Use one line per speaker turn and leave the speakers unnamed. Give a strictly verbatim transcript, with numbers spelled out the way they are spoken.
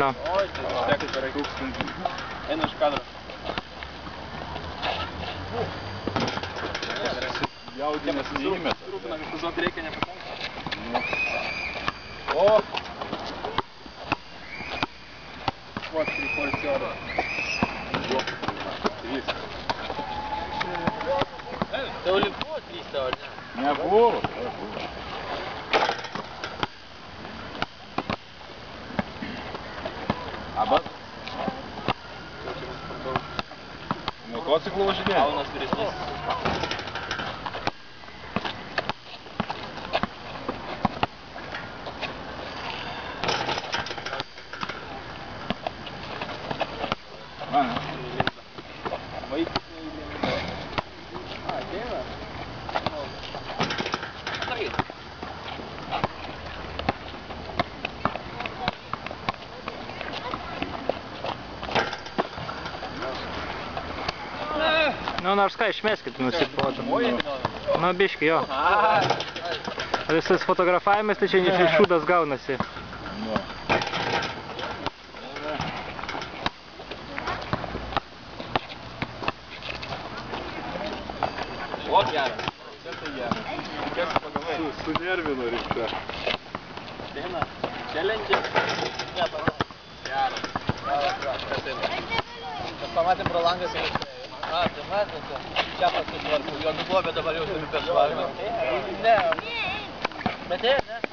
Jo.
Oi, tai ištekai gerai. Tūkstantį. Einu iš kadro.
Jaudinės neįmeta.
Rūpinam, išvazuoti reikia nepakanka.
O!
Вот, прикольно. Tai Olimpuos vysta, ar ne?
Nebuvo. Abas? Motociklų važinėja?
Kaunas vyresnis.
Man.
Vaikis neįlėmė. A, ateina? Atsargiai.
Nu, nors ką, išmeskit, nusifotom.
Oi,
Nu, biški, jo. Visas fotografavimas, tai čia ne šūdas gaunasi.
O, geras. Čia tai geras. Kiek tu pagavai?
Sunervino rimta.
Ateina. Challenge. Ne, pagavai. Geras. Geras, geras. Kas eina? Mes pamatėm pro langą, kai išėjo. A, tai matėte. Čia paskui svarbu. Jo buvo, bet dabar jau turiu per svarbu. Ne. Bet tai, ne?